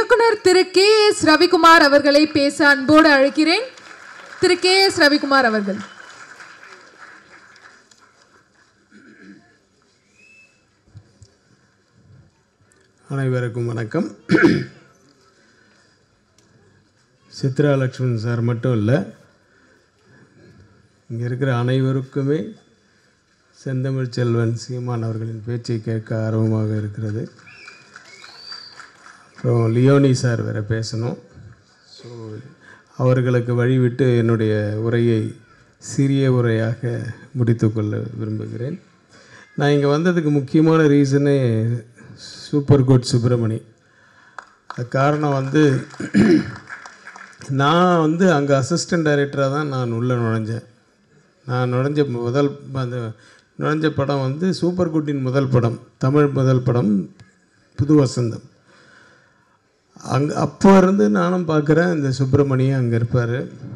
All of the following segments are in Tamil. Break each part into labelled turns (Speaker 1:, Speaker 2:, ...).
Speaker 1: இயக்குனர் திரு K.S. ரவிக்குமார் அவர்களை பேச அன்போடு அழைக்கிறேன். திரு K.S. ரவிக்குமார் அவர்கள்.
Speaker 2: அனைவருக்கும் வணக்கம். சித்ரா லக்ஷ்மண் சார் மட்டும் இல்லை, இங்கே இருக்கிற அனைவருக்குமே செந்தமிழ் செல்வன் சீமான் அவர்களின் பேச்சை கேட்க ஆர்வமாக இருக்கிறது. அப்புறம் லியோனி சார் வேறு பேசணும். ஸோ அவர்களுக்கு வழிவிட்டு என்னுடைய உரையை சிறிய உரையாக முடித்துக்கொள்ள விரும்புகிறேன். நான் இங்கே வந்ததுக்கு முக்கியமான ரீசனே சூப்பர் குட் சுப்பிரமணி. காரணம் நான் அங்கே அசிஸ்டன்ட் டைரக்டராக தான் நான் உள்ளே நுழைஞ்சேன். நான் நுழைஞ்ச படம் சூப்பர் குட்டின் முதல் படம், தமிழ் முதல் படம் புது வசந்தம். அப்போ இருந்து நானும் பார்க்குறேன், இந்த சுப்பிரமணியம் அங்கே இருப்பார்.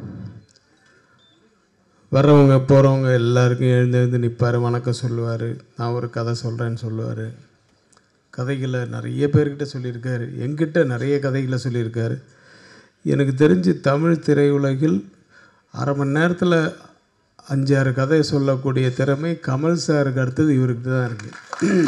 Speaker 2: வர்றவங்க போகிறவங்க எல்லாருக்கும் எழுந்து நிற்பார், வணக்கம் சொல்லுவார், நான் ஒரு கதை சொல்கிறேன்னு சொல்லுவார். கதைகளை நிறைய பேர்கிட்ட சொல்லியிருக்காரு, என்கிட்ட நிறைய கதைகளை சொல்லியிருக்காரு. எனக்கு தெரிஞ்சு தமிழ் திரையுலகில் அரை மணி நேரத்தில் 5-6 கதையை சொல்லக்கூடிய திறமை கமல் சாருக்கு அடுத்தது இவருக்கு தான் இருக்குது.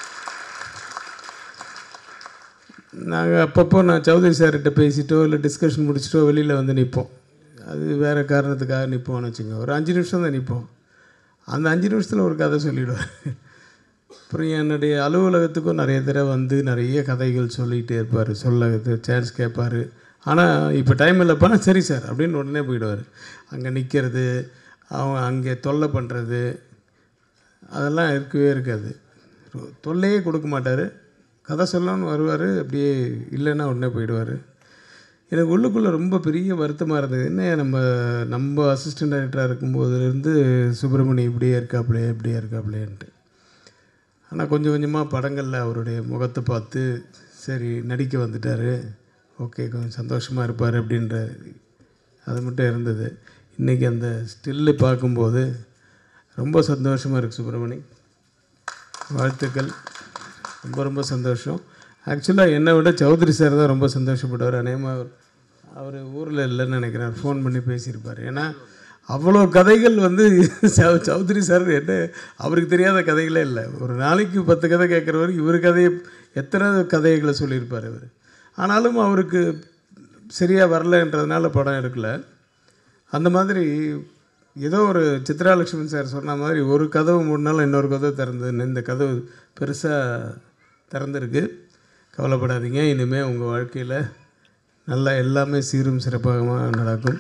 Speaker 2: நாங்கள் அப்பப்போ நான் சௌத்ரி சார்கிட்ட பேசிட்டோ இல்லை டிஸ்கஷன் முடிச்சிட்டோ வெளியில் நிற்போம். அது வேறு காரணத்துக்காக நிற்போம்னு வச்சுங்க. ஒரு 5 நிமிஷம் தான் நிற்போம். அந்த 5 நிமிஷத்தில் ஒரு கதை சொல்லிவிடுவார். அப்புறம் என்னுடைய அலுவலகத்துக்கும் நிறைய தடவை நிறைய கதைகள் சொல்லிகிட்டே இருப்பார், சொல்ல சான்ஸ் கேட்பார். ஆனால் இப்போ டைம் இல்லைப்பா, சரி சார் அப்படின்னு உடனே போயிடுவார். அங்கே நிற்கிறது, அவங்க அங்கே தொல்லை பண்ணுறது, அதெல்லாம் இருக்கவே இருக்காது. தொல்லையே கொடுக்க மாட்டார். கதை சொல்லணும்னு வருவார், அப்படியே இல்லைன்னா உடனே போயிடுவார். எனக்கு உள்ளுக்குள்ளே ரொம்ப பெரிய வருத்தமாக இருந்தது. என்ன நம்ம அசிஸ்டன்ட் டைரக்டராக இருக்கும்போதுலேருந்து சுப்பிரமணியம் இப்படியே இருக்காப்லேன்ட்டு. ஆனால் கொஞ்சம் கொஞ்சமாக படங்களில் அவருடைய முகத்தை பார்த்து சரி நடிக்க வந்துட்டார், ஓகே கொஞ்சம் சந்தோஷமாக இருப்பார் அப்படின்ற அது மட்டும் இருந்தது. இன்றைக்கி அந்த ஸ்டில்லு பார்க்கும்போது ரொம்ப சந்தோஷமாக இருக்குது. சுப்பிரமணி, வாழ்த்துக்கள், ரொம்ப ரொம்ப சந்தோஷம். ஆக்சுவலாக என்னை விட சௌத்ரி சார் தான் ரொம்ப சந்தோஷப்படுவார். அநேகமாக அவர் ஊரில் இல்லைன்னு நினைக்கிறேன், ஃபோன் பண்ணி பேசியிருப்பார். ஏன்னா அவ்வளோ கதைகள் சௌத்ரி சார் என்ன அவருக்கு தெரியாத கதைகளே இல்லை. ஒரு நாளைக்கு 10 கதை கேட்குறவர், இவர் கதையை எத்தனை கதைகளை சொல்லியிருப்பார் இவர். ஆனாலும் அவருக்கு சரியாக வரலன்றதுனால படம் எடுக்கலை. அந்த மாதிரி ஏதோ ஒரு சித்ரா லக்ஷ்மண் சார் சொன்ன மாதிரி ஒரு கதவு மூடினாலும் இன்னொரு கதவு திறந்ததுன்னு இந்த கதவு பெருசாக திறந்துருக்கு. கவலைப்படாதீங்க, இனிமேல் உங்கள் வாழ்க்கையில் நல்லா எல்லாமே சீரும் சிறப்பாக நடக்கும்.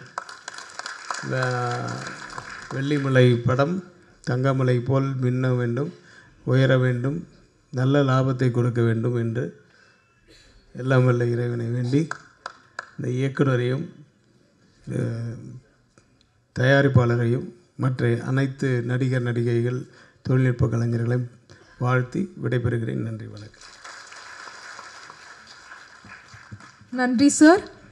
Speaker 2: வெள்ளிமலை படம் தங்கமலை போல் மின்ன வேண்டும், உயர வேண்டும், நல்ல லாபத்தை கொடுக்க வேண்டும் என்று எல்லாம் வல்ல இறைவனை வேண்டி இந்த இயக்குனரையும் தயாரிப்பாளரையும் மற்ற அனைத்து நடிகர் நடிகைகள் தொழில்நுட்ப கலைஞர்களையும் வாழ்த்தி விடைபெறுகிறேன். நன்றி, வணக்கம்.
Speaker 1: நன்றி சார்.